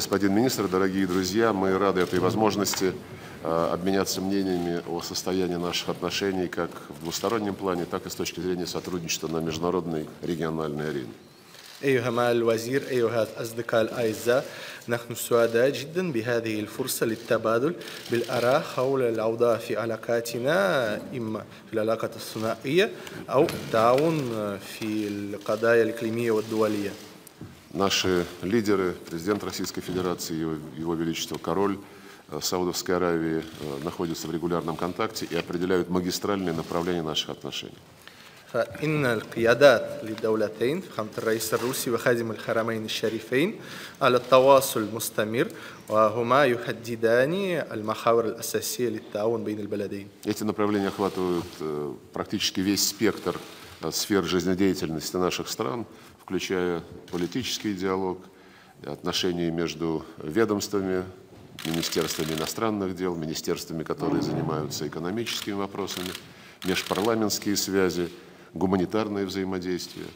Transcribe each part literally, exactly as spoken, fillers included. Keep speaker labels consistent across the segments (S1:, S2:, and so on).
S1: господин министр, дорогие друзья, мы рады этой возможности обменяться мнениями о состоянии наших отношений как в двустороннем плане, так и с точки зрения сотрудничества на международной региональной арене.
S2: أيها معالي الوزير، أيها الأصدقاء الأعزاء، نحن سعداء جدا بهذه الفرصة للتبادل بالآراء حول الأوضاع في علاقاتنا، إما في العلاقات الثنائية أو التعاون في القضايا الإقليمية والدولية.
S1: Наши лидеры, президент Российской Федерации, его, его Величество Король Саудовской Аравии, находятся в регулярном контакте и определяют магистральные направления наших отношений.
S2: فإن القيادات للدولتين فخامة الرئيس الروسي وخادم الحرمين الشريفين على التواصل مستمر، وهما يحددان المحاور الأساسية للتعاون بين البلدين.
S1: Эти направления охватывают практически весь спектр сфер жизнедеятельности наших стран, включая политический диалог, отношения между ведомствами, министерствами иностранных дел, министерствами, которые занимаются экономическими вопросами, межпарламентские связи, гуманитарное взаимодействие.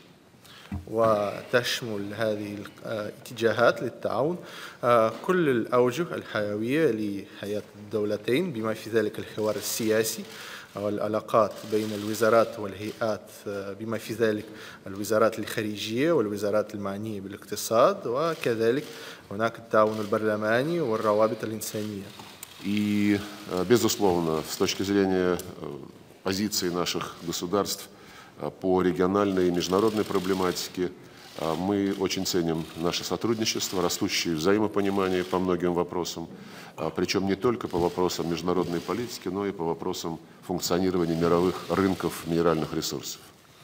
S2: وتشمل هذه الاتجاهات للتعاون كل الأوجه الحيوية لحياة الدولتين، بما في ذلك الحوار السياسي والعلاقات بين الوزارات والهيئات، بما في ذلك الوزارات الخارجية والوزارات المعنية بالاقتصاد، وكذلك هناك التعاون البرلماني والروابط الإنسانية.
S1: И, безусловно, с точки зрения позиции наших государств по региональной и международной проблематике, мы очень ценим наше сотрудничество, растущее взаимопонимание по многим вопросам, причем не только по вопросам международной политики, но и по вопросам функционирования мировых рынков минеральных ресурсов.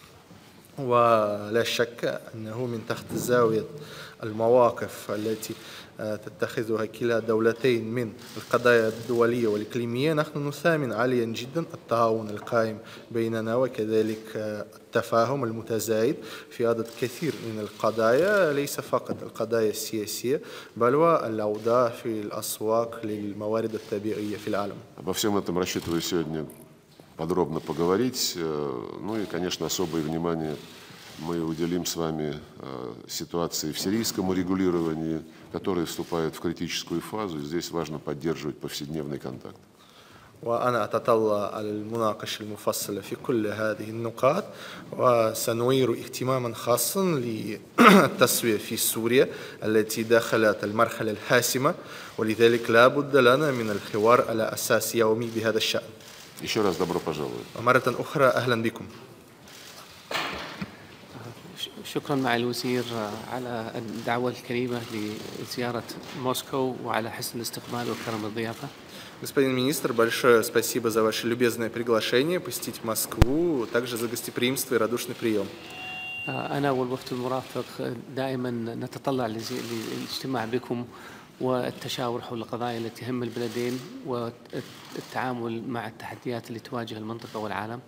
S2: ولا شك أنه من تحت زاوية المواقف التي تتخذها كلا الدولتين من القضايا الدولية والإقليمية، نحن نثامن عاليا جدا التعاون القائم بيننا، وكذلك التفاهم المتزايد في عدد كثير من القضايا، ليس فقط القضايا السياسية بل والأوضاع في الأسواق للموارد الطبيعية في العالم.
S1: Обо всем этом рассчитываю сегодня подробно поговорить. Ну и, конечно, особое внимание мы уделим с вами ситуации в сирийском урегулировании, которая вступает в критическую фазу. Здесь важно поддерживать повседневный контакт.
S2: وأنا أتطلع على المناقشة المفصلة في كل هذه النقاط، وسنعير اهتماما خاصا للتسوية في سوريا التي دخلت المرحلة الحاسمة، ولذلك لا بد لنا من الحوار على أساس يومي بهذا الشأن.
S1: Еще раз добро пожаловать.
S2: ومرة أخرى أهلا بكم.
S3: شكرا مع الوزير على الدعوة الكريمة لزيارة موسكو وعلى حسن الاستقبال وكرم الضيافة.
S2: Господин министр, большое спасибо за ваше любезное приглашение посетить Москву, также за гостеприимство и радушный прием.
S3: أنا والوفد المرافق دائما نتطلع للاجتماع بكم والتشاور حول القضايا التي تهم البلدين والتعامل مع التحديات اللي تواجه المنطقة والعالم.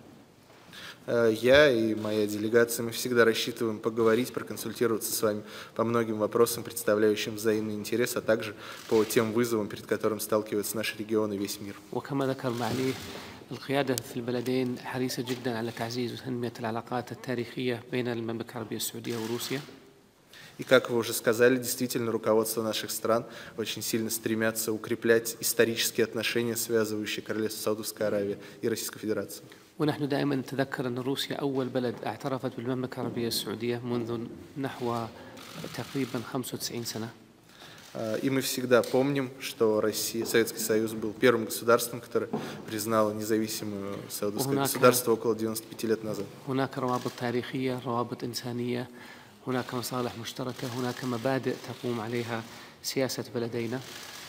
S2: Я и моя делегация, мы всегда рассчитываем поговорить, проконсультироваться с вами по многим вопросам, представляющим взаимный интерес, а также по тем вызовам, перед которыми сталкивается наш регион и весь мир.
S3: وكما ذكر معاليه القيادة في البلدين حريصة جدا على تعزيز وتنمية العلاقات التاريخية بين المملكة العربية السعودية وروسيا.
S2: И как вы уже сказали, действительно, руководство наших стран очень сильно стремятся укреплять исторические отношения, связывающие Королевство Саудовской Аравии и Российскую Федерацию.
S3: ونحن دائما نتذكر أن روسيا أول بلد اعترفت بالمملكة العربية السعودية منذ نحو تقريبا خمسة وتسعين سنة.
S2: И мы всегда помним, что Россия, Советский Союз был первым государством, которое признало независимую саудовское государство около девяноста пяти лет назад.
S3: هناك روابط تاريخية، روابط إنسانية، هناك مصالح مشتركة، هناك مبادئ تقوم عليها سياسة بلدينا.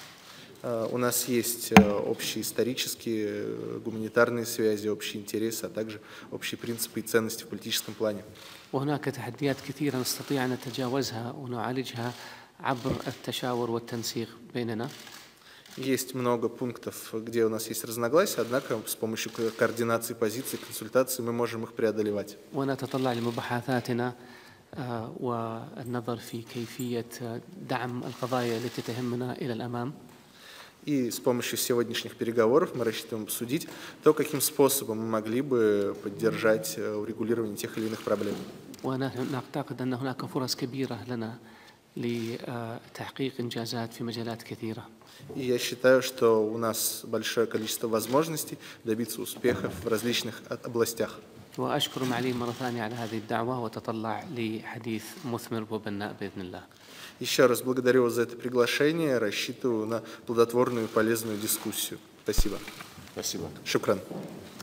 S2: У нас есть общие исторические, гуманитарные связи, общие интересы, а также общие принципы и ценности в политическом плане.
S3: وهناك تحديات كثيرة نستطيع أن نتجاوزها ونعالجها عبر التشاور والتنسيق بيننا.
S2: Есть много пунктов, где у нас есть разногласия, однако с помощью координации позиций, консультаций мы можем их преодолевать.
S3: ونتطلع لمباحثاتنا والنظر في كيفية دعم القضايا التي تهمنا إلى الأمام.
S2: И с помощью сегодняшних переговоров мы рассчитываем обсудить то, каким способом мы могли бы поддержать урегулирование тех или иных проблем.
S3: ونعتقد أن هناك فرص كبيرة لنا لتحقيق إنجازات في مجالات كثيرة.
S2: И я считаю, что у нас большое количество возможностей добиться успехов в различных областях.
S3: وأشكر معالي مرة ثانية على هذه الدعوة وتطلع لحديث مثمر وبناء بإذن الله.
S2: Еще раз благодарю вас за это приглашение, рассчитываю на плодотворную и полезную дискуссию. Спасибо.
S1: Спасибо.
S2: Шукран.